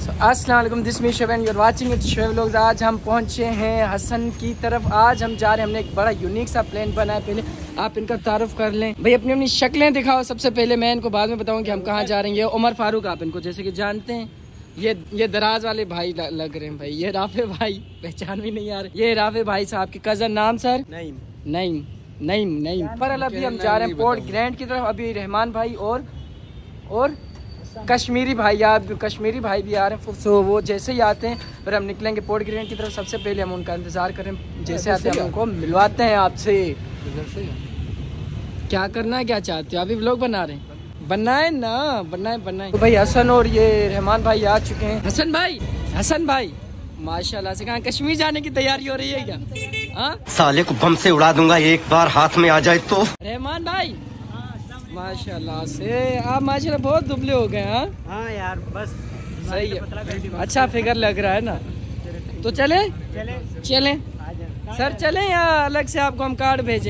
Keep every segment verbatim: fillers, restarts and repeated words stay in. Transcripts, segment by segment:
अस्सलाम वालेकुम, this me Shoaib and you are watching it Shoaib vlogs. आज हम पहुंचे हैं हसन की तरफ। आज हम जा रहे हैं, हमने एक बड़ा यूनिक सा प्लान बनाया। पहले आप इनका तारुफ कर लें भाई, अपनी अपनी शक्लें दिखाओ सबसे पहले। मैं इनको बाद में बताऊं कि हम कहाँ जा रहे हैं। ये उमर फारूक, आप इनको जैसे कि जानते हैं। ये ये दराज वाले भाई लग रहे हैं भाई। ये राफे भाई, पहचान भी नहीं आ रही। ये राफे भाई साहब की कजन। नाम सर? नईम। नईम नईम नईम पर अभी हम जा रहे हैं पोर्ट ग्रैंड की तरफ। अभी रहमान भाई और और कश्मीरी भाई, आप कश्मीरी भाई भी आ रहे हैं। सो वो जैसे ही आते हैं फिर हम निकलेंगे पोर्ट ग्रैंड की तरफ। सबसे पहले हम उनका इंतज़ार करें, जैसे आते हैं हम उनको मिलवाते हैं आपसे। क्या करना है, क्या चाहते हो? अभी व्लॉग बना रहे हैं, बनाए ना, बनाए बनाए। तो भाई हसन और ये रहमान भाई आ चुके हैं। हसन भाई, हसन भाई माशाल्लाह से कहाँ कश्मीर जाने की तैयारी हो रही है क्या? हाँ, साले को बम से उड़ा दूंगा एक बार हाथ में आ जाए तो। रहमान भाई माशाल्लाह से आप माशाल्लाह बहुत दुबले हो गए। हाँ हाँ यार, बस सही है, अच्छा फिगर लग रहा है ना। तो चले चले चले सर, चले या अलग से आपको हम कार्ड भेजें?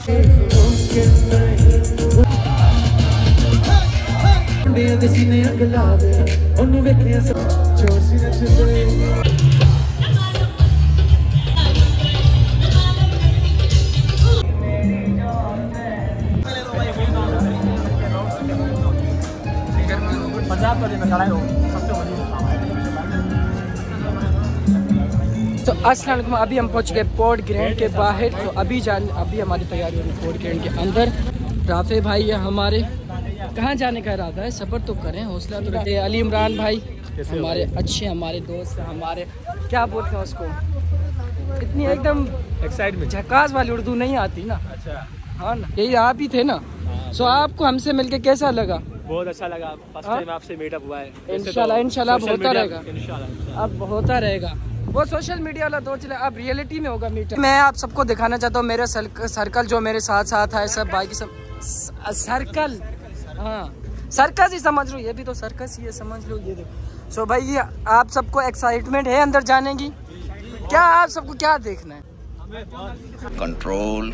तो अस्सलाम वालेकुम, अभी हम पहुंच गए पोर्ट ग्रैंड के बाहर। तो अभी जान अभी हमारी तैयारी हो रही है पोर्ट ग्रैंड के अंदर। राफे भाई है हमारे, कहाँ जाने का इरादा है? सब्र तो करें, हौसला तो रखते हैं। अली इमरान भाई हमारे अच्छे, हमारे दोस्त, हमारे क्या बोलते हैं उसको, इतनी एकदम एक्साइटमेंट झकास वाली उर्दू नहीं आती ना। अच्छा हाँ ना, यही आप ही थे ना। सो आपको हमसे मिलके कैसा लगा? बहुत अच्छा लगा, फर्स्ट टाइम आपसे मीटअप हुआ है। इंशाल्लाह इंशाल्लाह अब होता रहेगा, इंशाल्लाह अब होता रहेगा। वो सोशल मीडिया वाला दौर चले, अब रियलिटी में होगा मीटअप। मैं आप सबको दिखाना चाहता हूँ मेरे सर्कल जो मेरे साथ साथ है, सब बाकी सब सर्कल। हाँ सर्कस ही समझ लो, ये भी तो सर्कस ही है, समझ लो। ये देखो। सो भाई ये आप सबको एक्साइटमेंट है अंदर जाने की? क्या आप सबको क्या देखना है? कंट्रोल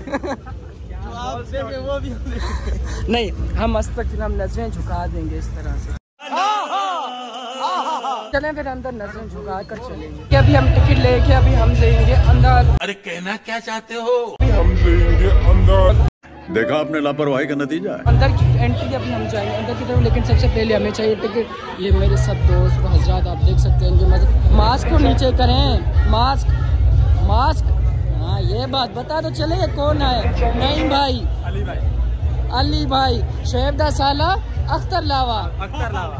नहीं, हम मस्तक हम नजरें झुका देंगे इस तरह से। चलें फिर अंदर नजरें झुका कर चलेंगे। कि अभी हम टिकट लेके अभी हम देंगे अंदर। अरे कहना क्या चाहते हो? अभी हम देंगे अंदर। देखा आपने लापरवाही का नतीजा है। अंदर की एंट्री अभी हम जाएंगे अंदर की तरफ, लेकिन सबसे पहले हमें चाहिए टिकट। ये मेरे सब दोस्त हजरात आप देख सकते हैं, इनके मास्क को नीचे करें, मास्क मास्क। हाँ ये बात बता दो, चले ये कौन है? नईम भाई, अली भाई, अली भाई, शोएब दा साला, अख्तर लावा, अख्तर लावा।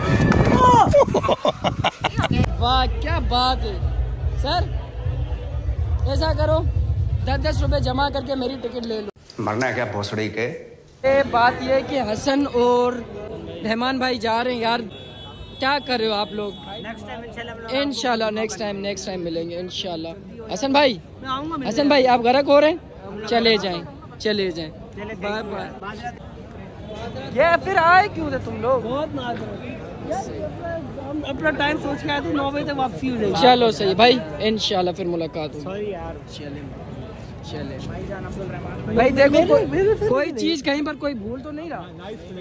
वाह क्या बात है सर, ऐसा करो दस दस रुपए जमा करके मेरी टिकट ले लो। मरना है क्या भोसड़ी के? ये बात ये कि हसन और रहमान भाई जा रहे हैं यार, क्या कर रहे हो आप लोग? इंशाल्लाह नेक्स्ट टाइम नेक्स्ट टाइम मिलेंगे इंशाल्लाह। हसन भाई, हसन भाई आप गर्क हो रहे हैं? चले जाएं चले जाएं, बाय बाय। ये फिर आए क्यों थे तुम लोग? बहुत मार हम अपना टाइम सोच के आए थे, नौ बजे तक वापसी हो जाएगी। चलो सही भाई, इंशाल्लाह फिर मुलाकात होगी। सॉरी यार, चले चले भाई। देखो कोई, कोई चीज कहीं पर कोई भूल तो नहीं रहा।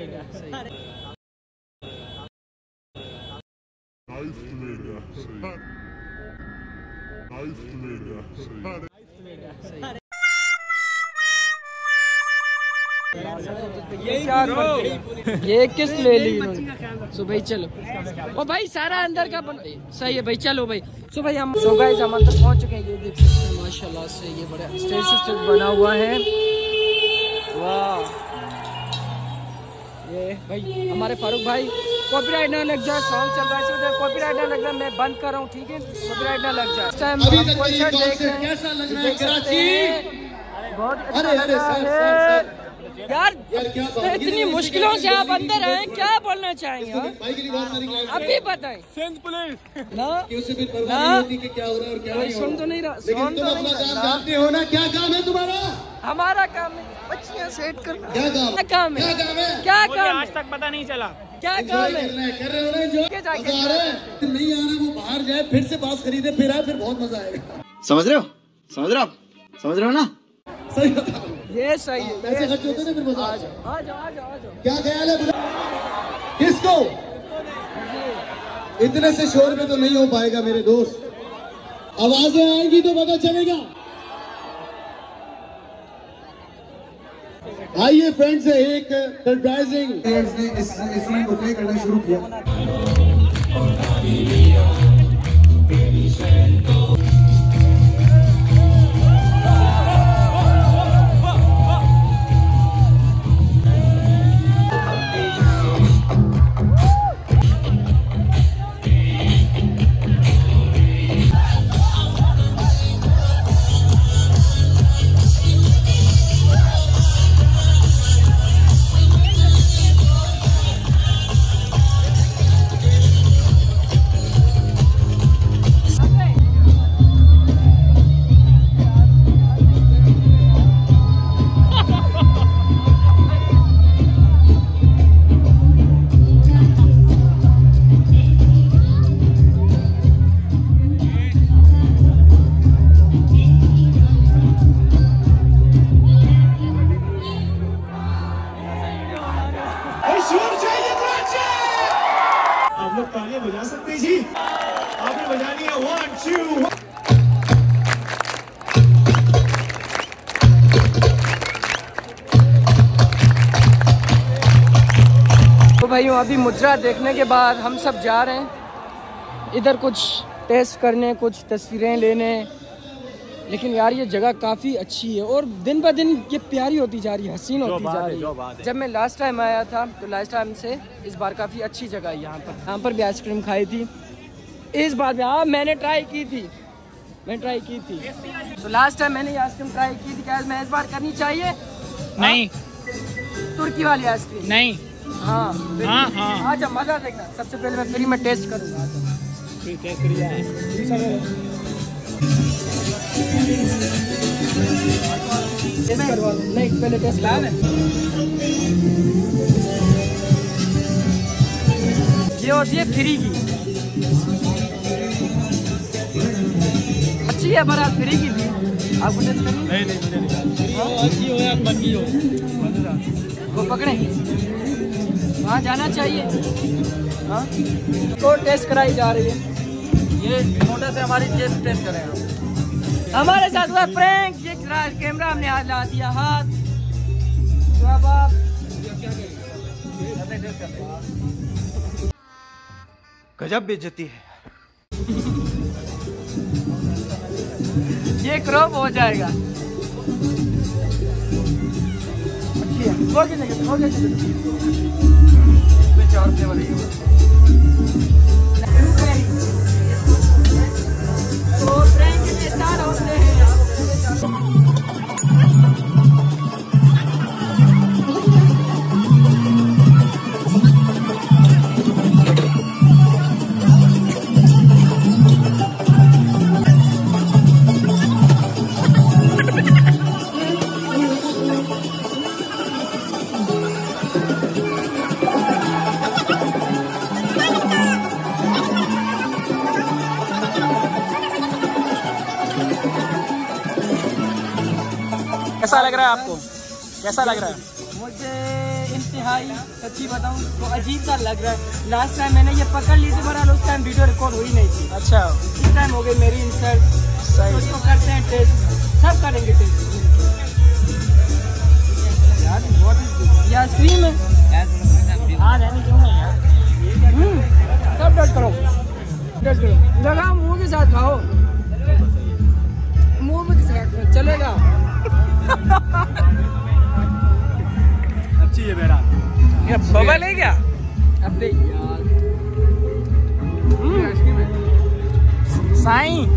ये क्या ये किस ले ली इन्होंने? सो भाई चलो, ओ भाई सारा अंदर का बन... सही है भाई, चलो भाई। सो भाई हम सो गाइस हम अंदर पहुंच चुके हैं। ये देख सकते हैं माशाल्लाह से ये बड़ा स्टेज सिस्टम बना हुआ है। वाह ये भाई हमारे फारूक भाई, कॉपीराइट ना लग जाए, सॉन्ग चल रहा है इसमें, कॉपीराइट ना लग जाए, मैं बंद कर रहा हूँ ठीक है, कॉपीराइट ना लग जाए। इस टाइम हम कॉन्सर्ट देख रहे हैं, देख सकते हैं बहुत अच्छा लग रहा है यार। इतनी मुश्किलों से आप अंदर आए, क्या बोलना चाहेंगे अभी बताएं? सिंध पुलिस ना ना कोई सुन तो नहीं रहा, सुन तो नहीं रहा। होना क्या काम है तुम्हारा? हमारा काम है बच्चियां सेट करना। क्या काम? क्या काम है? क्या काम? आज तक पता नहीं चला क्या काम है। कर रहे हो ना जो नहीं आ रहा वो बाहर जाए, फिर से बास खरीदे, फिर आए, फिर बहुत मजा आएगा। समझ रहे हो? समझ रहे हो आप? समझ रहे हो ना? सही बता, ये सही है। पैसे खर्च होते ना फिर मजा। आ जाओ आ जाओ आ जाओ। क्या ख्याल है किसको? इतने से शोर में तो नहीं हो पाएगा मेरे दोस्त, आवाजें आएंगी तो पता चलेगा। आइए फ्रेंड्स, एक सरप्राइजिंग ने इस इसी को प्ले करना शुरू किया। आप लोग तालियां बजा सकते हैं जी, आपने बजानी है। One two. तो भाइयों अभी मुजरा देखने के बाद हम सब जा रहे हैं इधर कुछ टेस्ट करने, कुछ तस्वीरें लेने। लेकिन यार ये जगह काफ़ी अच्छी है और दिन ब दिन ये प्यारी होती जा रही है, हसीन होती जा रही है। जब मैं लास्ट टाइम आया था तो लास्ट टाइम से इस बार काफ़ी अच्छी जगह है यहाँ पर। यहाँ पर भी आइसक्रीम खाई थी, इस बार भी हाँ मैंने ट्राई की थी, मैं ट्राई की थी। तो लास्ट टाइम मैंने ये आइसक्रीम ट्राई की थी, क्या मैं इस बार करनी चाहिए? नहीं, तुर्की वाली आइसक्रीम नहीं। हाँ हाँ हाँ अच्छा मज़ा देखना। सबसे पहले मैं फ्री में टेस्ट करूँगा। टेस्ट करिए। नहीं पहले टेस्ट ला है। ये होती है फ्री की, अच्छी है बड़ा फ्री की थी। आपको टेस्ट करनी? नहीं नहीं मुझे नहीं। अच्छी हो या बंदी हो, वो पकड़े वहाँ जाना चाहिए। हाँ तो टेस्ट कराई जा रही है। ये मोटर से हमारी टेस्ट टेस्ट करें। हमारे साथ हुआ प्रैंक, ये कैमरा हमने हाथ ला दिया हाथ। तो अब आप गजब बेइज्जती है। ये क्रॉप हो जाएगा। अच्छी है। और कितने कितने और कितने इसमें चार फ्लेवर है। तो प्रैंक के स्टार्ट होते हैं। कैसा लग रहा है आपको? कैसा लग रहा है? मुझे इंतहाई सच्ची बताऊं तो अजीब सा लग रहा है। लास्ट टाइम मैंने ये पकड़ ली थी, बहरहाल उस टाइम वीडियो रिकॉर्ड हुई नहीं थी। अच्छा, इस टाइम हो गई मेरी इंसल्ट। सही, उसको करते हैं टेस्ट, सब करेंगे टेस्ट। यार बहुत ये आइसक्रीम है। हाँ जाने क्यों नहीं यार, सब टेस्ट करो, टेस्ट करो। लगा मुँह के साथ खाओ, मुँह में के साथ चलेगा। अच्छी है मेरा। ये बबल है क्या? अबे यार साईं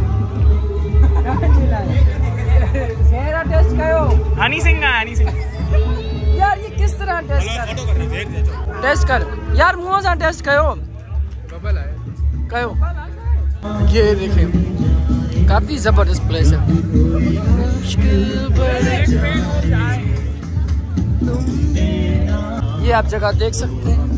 मेरा टेस्ट करो। हनी सिंह का, हनी सिंह। यार ये किस तरह टेस्ट कर टेस्ट कर यार मुँह से टेस्ट करो। बबल है कहो। ये देखें काफी जबरदस्त प्लेस है। ये आप जगह देख सकते हैं,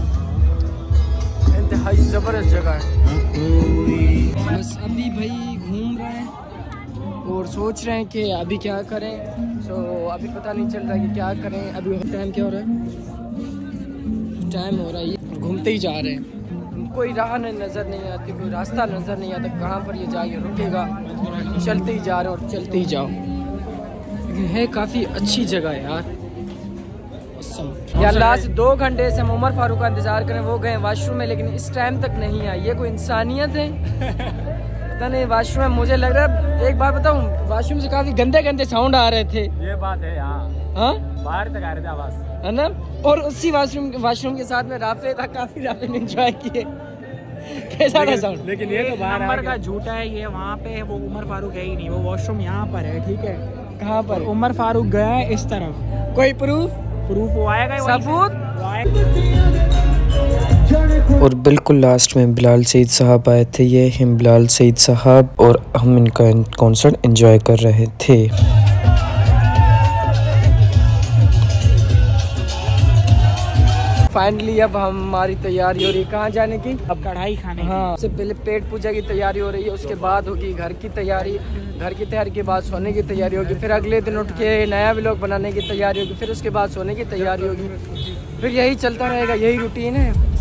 इंतहाई जबरदस्त जगह है। बस अभी भाई घूम रहे हैं और सोच रहे हैं कि अभी क्या करें। सो अभी पता नहीं चल रहा कि क्या करें। अभी टाइम क्या हो रहा है? टाइम हो रहा है, घूमते ही जा रहे हैं। कोई राह न- नज़र नहीं आती, कोई रास्ता नज़र नहीं आता कहाँ पर ये जाके रुकेगा। चलते ही जा रहे हो और चलते ही जाओ। ये है काफ़ी अच्छी जगह है यार। यार लास्ट दो घंटे से हम उमर फारूक का इंतजार करें, वो गए वॉशरूम में लेकिन इस टाइम तक नहीं आए। ये कोई इंसानियत है? पता नहीं वॉशरूम में मुझे लग रहा है, एक बात बताऊं, वॉशरूम से काफी गंदे गंदे साउंड आ रहे थे। ये बात है यहाँ, हाँ बाहर तक आ रहे थे आवाज, है ना। और उसी वॉशरूम वॉशरूम के साथ में राफे था, काफी राफे ने एंजॉय किए। कैसा था साउंड? लेकिन ये तो बाहर नंबर का झूठा है। ये वहाँ पे वो उमर फारूक है ही नहीं, वो वॉशरूम यहाँ पर है, ठीक है। कहाँ पर? उमर फारूक गया है इस तरफ। कोई प्रूफ? प्रूफ वो आएगा, सबूत। और बिल्कुल लास्ट में बिलाल सईद साहब आए थे। ये हैं बिलाल सईद साहब और हम इनका कॉन्सर्ट एंजॉय कर रहे थे। फाइनली अब हमारी तैयारी हो रही है कहाँ जाने की? अब कढ़ाई खाने की। हाँ, सबसे पहले पेट पूजा की तैयारी हो रही है, उसके बाद होगी घर की तैयारी, घर की तैयारी के बाद सोने की तैयारी होगी, फिर अगले दिन उठ के नया व्लॉग बनाने की तैयारी होगी, फिर उसके बाद सोने की तैयारी होगी, फिर यही चलता रहेगा, यही रूटीन है।